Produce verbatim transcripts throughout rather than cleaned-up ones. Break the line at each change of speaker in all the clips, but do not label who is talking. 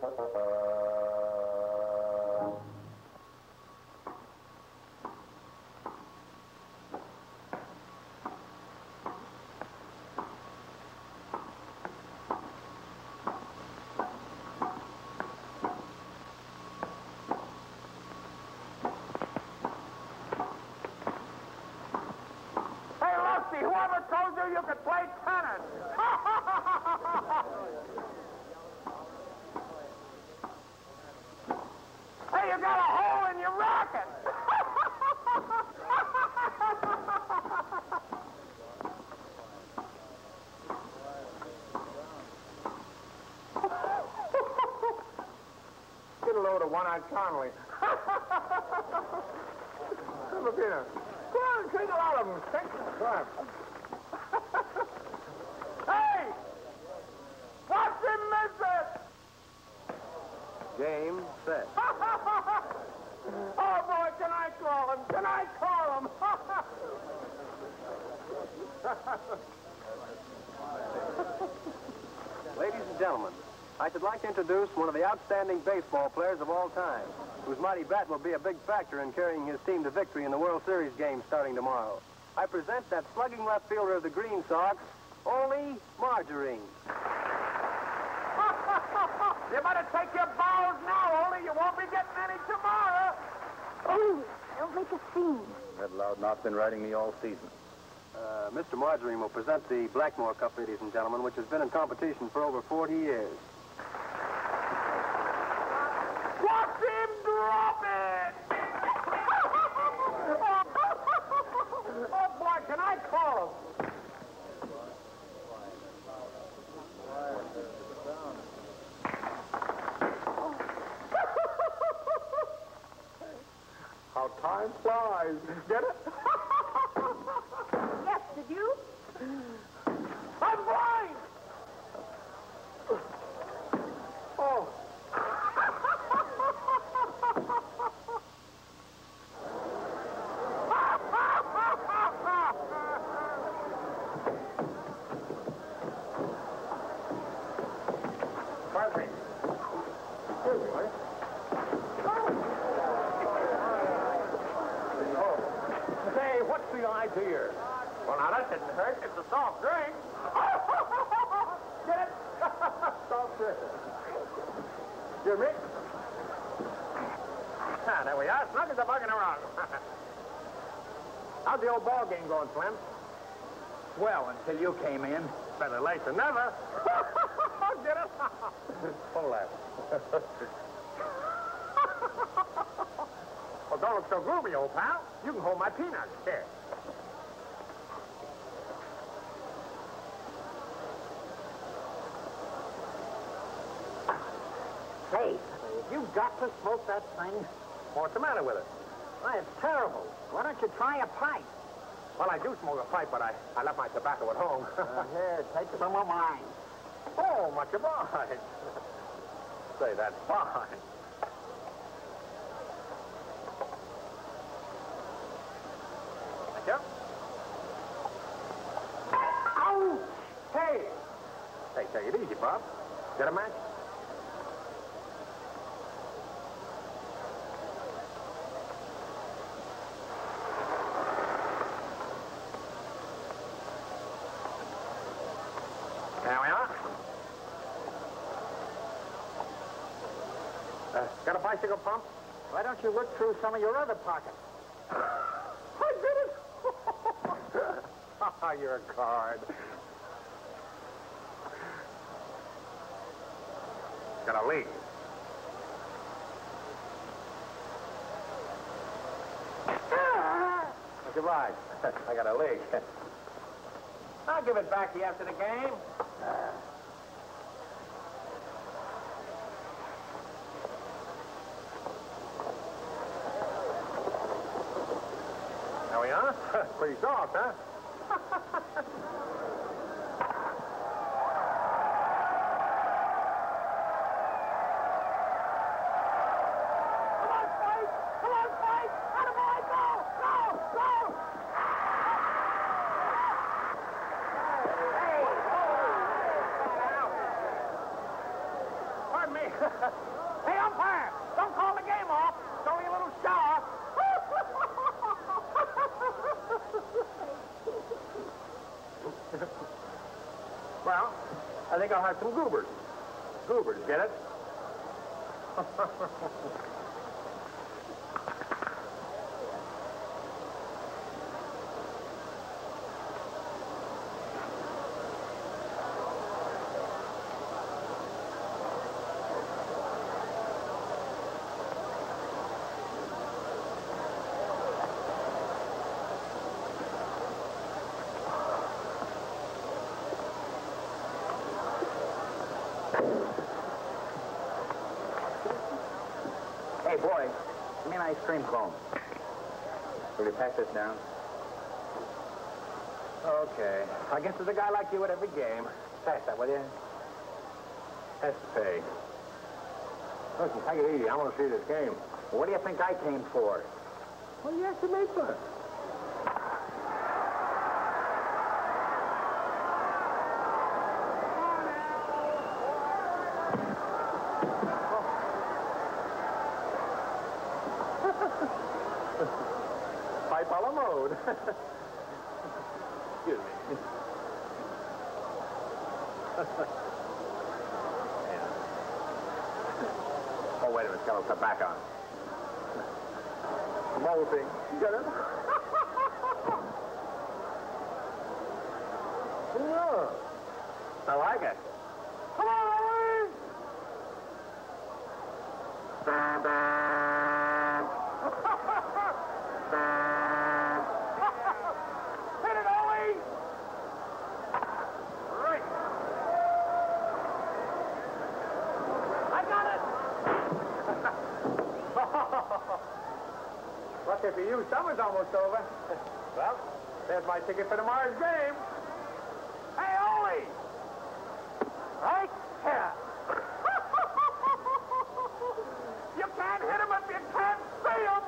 Whoever told you you could play tennis? Hey, you got a hole in your racket. Get a load of one-eyed Connolly. Come up here. Come on, drink a lot of them. Take some time. Hey! Watch him miss it!
Game, set.
Oh, boy, can I call him? Can I call him?
Ladies and gentlemen, I should like to introduce one of the outstanding baseball players of all time, whose mighty bat will be a big factor in carrying his team to victory in the World Series game starting tomorrow. I present that slugging left fielder of the Green Sox, Ole Margarine.
You better take your bows now, Ole. You won't be getting any tomorrow.
Oh, don't make a scene.
That loudmouth's been riding me all season.
Uh, Mister Margarine will present the Blackmore Cup, ladies and gentlemen, which has been in competition for over forty years.
Watch him drop it! Oh, boy, can I call him? How time flies. Get it?
Yes, did you?
I'm blind! Oh. Pardon me. Excuse me, will you? Say, what's the idea? Well, now, that didn't hurt. It's a soft drink. Get it? Soft drink. Excuse me. Ah, there we are. Snug as a bug in a rug. How's the old ball game going, Slim? Well, until you came in. Better late than never. Get it? Pull that. Well, don't look so gloomy, old pal. You can hold my peanuts. Here.
Hey, you've got to smoke that thing.
What's the matter with it?
Why, it's terrible. Why don't you try a pipe?
Well, I do smoke a pipe, but I, I left my tobacco at home.
uh, here, take some of mine.
Oh, much obliged. Say, that's fine. Thank you. Ouch! Hey! Hey, take it easy, Bob. Got a match? There we are. Uh, got a bicycle pump?
Why don't you look through some of your other pockets?
I did it! Ah, you're a card. Got a leak. Goodbye. I got a leak. I'll give it back to you after the game. There we are. Pretty soft, huh? Come on, fight! Come on, fight! Attaboy! Go! Go! Go! Pardon me. I think I'll have some goobers. Goobers, get it?
Hey, boy, give me an ice cream cone. Will you pass this down?
Okay. I guess there's a guy like you at every game. Pass that, will you? Has to pay. Listen, take it easy. I want to see this game.
What do you think I came for?
Well, you have to make fun. Pipe a la mode. Excuse me. Oh, wait a minute. Got put back on. Molting. You got it? Yeah. I like it. Come on, hit it, Ollie! Right. I got it! Lucky for you, summer's almost over. Well, there's my ticket for tomorrow's game. Hey, Ollie! Right here. You can't hit him if you can't see him.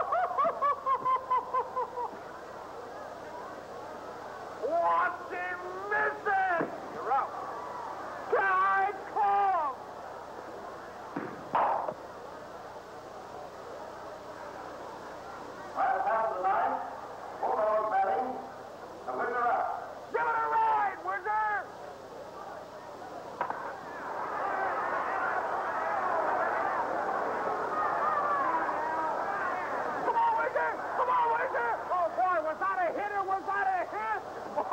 Watch him miss it. You're out. Guy, come.
Right down the line. Bulldogs batting. The winner up.
Give it a ride, Wizard. Come on, Wizard. Come on, Wizard. Oh, boy, was that a hit or was that a hit?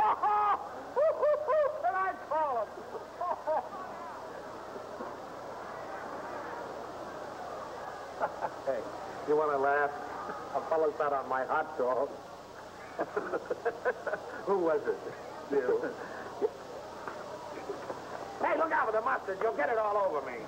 And I call him. Hey, you want to laugh? A fellow sat on my hot dog. Who was it? You. Hey, look out for the mustard. You'll get it all over me.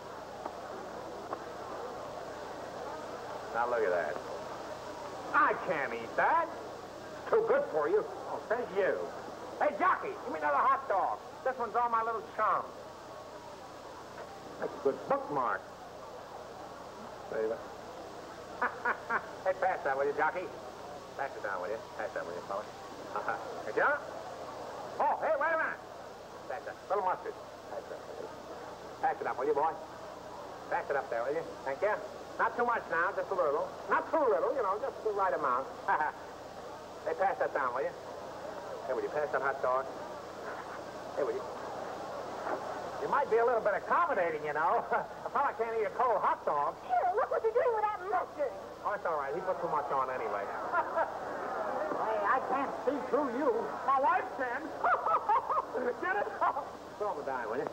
Now, look at that. I can't eat that. It's too good for you. Oh, thank you. Hey, jockey, give me another hot dog. This one's all my little chum. That's a good bookmark. Favor. Hey, pass that, will you, jockey? Pass it down, will you? Pass that, will you, fella? Uh-huh. Hey, John? Oh, hey, wait a minute. Pass that. Little mustard. Pass that, will you? Pass it up, will you, boy? Pass it up there, will you? Thank you. Not too much now, just a little. Not too little, you know, just the right amount. Hey, pass that down, will you? Hey, will you pass that hot dog? Hey, will you? You might be a little bit accommodating, you know. A fella can't eat a cold hot dog.
Here, look what you're doing with that mustard.
Oh, it's all right. He put too much on anyway.
Hey, I can't see through you.
My wife can. Get it? Throw him a dime, will you?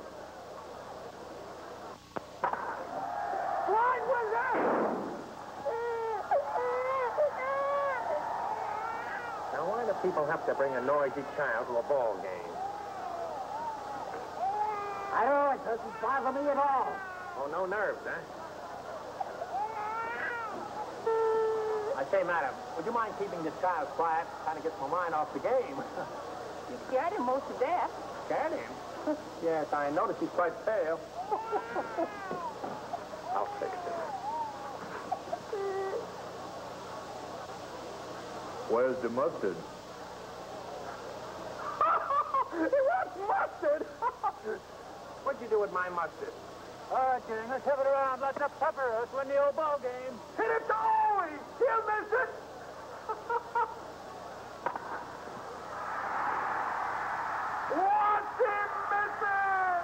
Blind Wizard! Now, why do people have to bring a noisy child to a ball game?
I know, it doesn't bother me at all.
Oh, no nerves, huh? I say, madam, would you mind keeping this child quiet? Kind of gets my mind off the game.
You scared him most to death.
Scared him? Yes, I noticed he's quite pale. I'll fix it.
Where's the mustard?
He wants mustard! What'd you do with my mustard?
All right, Jing, let's have it around. Let the pepper us win the old ball game.
Hit it to Ollie! He'll miss it! Watch him miss it!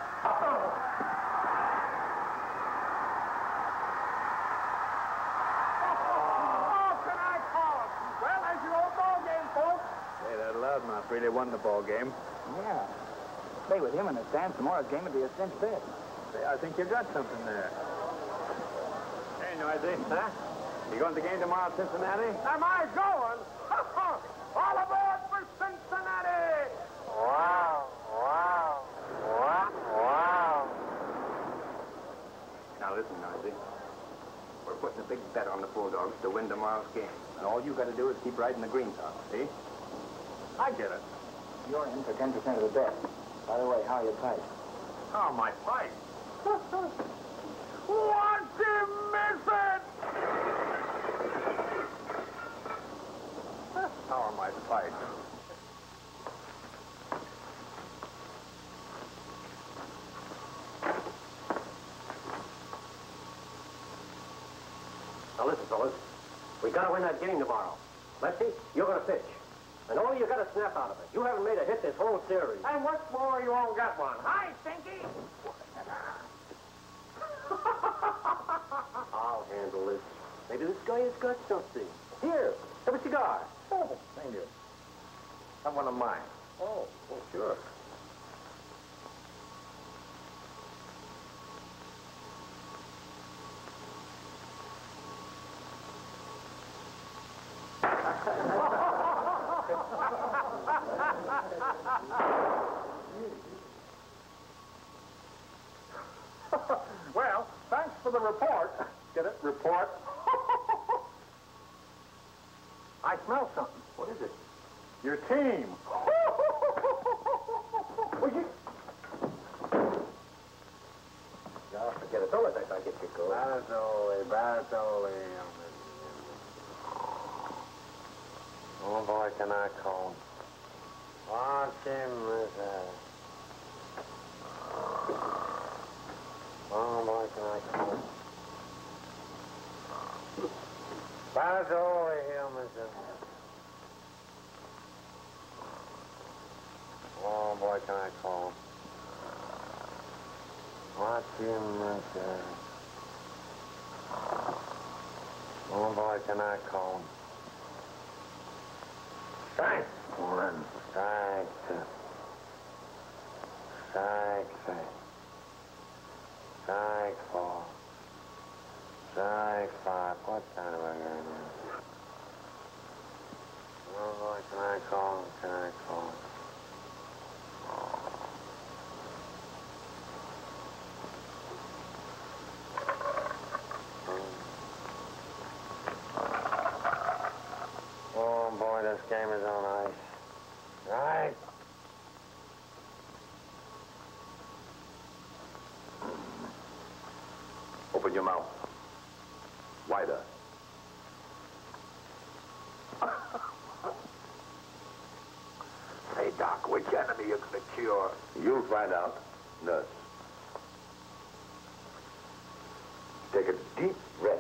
really won the ball game.
Yeah. Stay with him in the stand, tomorrow's game would be a cinch bet.
I think you got something there. Hey, Noisy. Huh? You going to the game tomorrow at Cincinnati?
Am I going? All aboard for Cincinnati! Wow, wow, wow, wow.
Now listen, Noisy. We're putting a big bet on the Bulldogs to win tomorrow's game. And all you got to do is keep riding the green top, see?
I get it.
You're in for ten percent of the bet. By the way, how are your pipes?
Oh, my pipe.
Won't you miss it?
How are my pipes?
Now listen, fellas. We gotta win that game tomorrow. Lefty, you're gonna pitch. And all you gotta snap out of it. You haven't made a hit this whole series.
And what's more, you won't get one. Hi, Stinky!
I'll handle this. Maybe this guy has got something. Here, have a cigar.
Oh, thank you. Have one of mine.
Oh, oh, sure.
Well, thanks for the report. Get it? Report. I smell something.
What is it?
Your team. Will you?
No, forget it. Don't let that guy get you going.
Baritoli, Baritoli. Oh, boy, can I call. Watch him, uh... Oh, boy, can I call. Baritoli, Hilmerson. Oh, boy, can I call. Watch him, uh... Oh, boy, can I call. Strike one. Strike two. Strike three. Strike four. Strike five. What kind of a game is it? Oh, boy, can I call? Can I call? Oh, boy, this game is on ice. Right. Open your mouth. Wider. Hey, Doc, which enemy you gonna cure? You'll find out, nurse. Take a deep breath.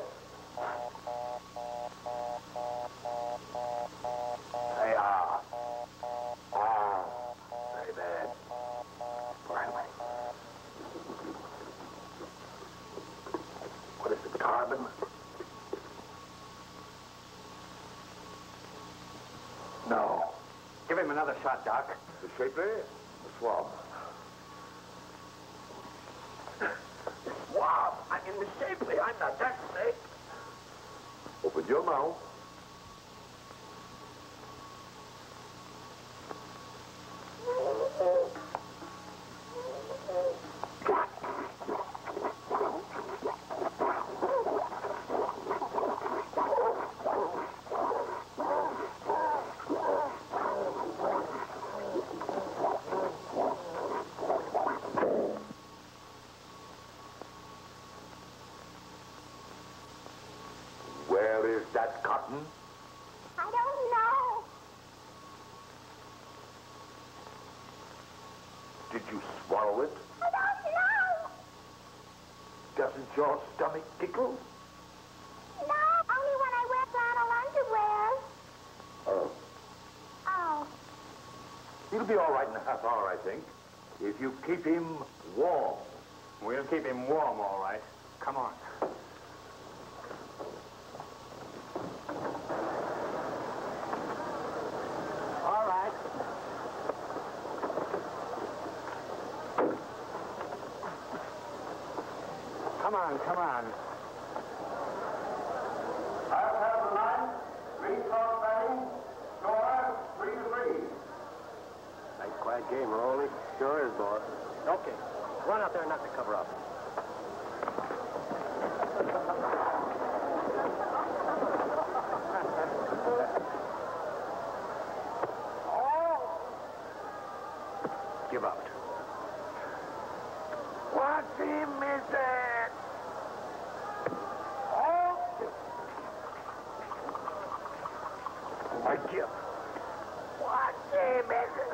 Hey, ah. Ah. Very bad. Finally. What is it, carbon? No.
Give him another shot, Doc.
The Shapley? The swab. Swab? I'm in the Shapley. I'm not that snake. Open your mouth. Where is that cotton?
I don't know.
Did you swallow it?
I don't know.
Doesn't your stomach tickle?
No, only when I wear flannel underwear.
Oh.
Oh.
He'll be all right in a half hour, I think, if you keep him warm.
We'll keep him warm, all right. Come on.
All right.
Come on, come on.
I'll have the line. Green cross batting. Score three to three.
Nice quiet game, Rolly. Sure is, boss.
Okay. Run out there and knock the cover up.
Give out.
Watch him miss it. Oh. I give. Watch him miss it.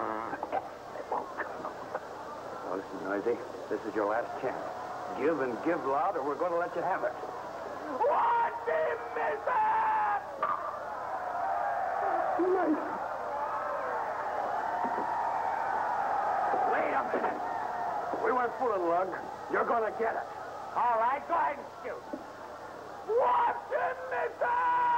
Now, listen, Noisy. This is your last chance. Give and give loud, or we're going to let you have it.
Watch him miss it.
Wait a minute. We weren't fooling, Lug. You're going to get it.
All right, go ahead and shoot. Watch him miss it.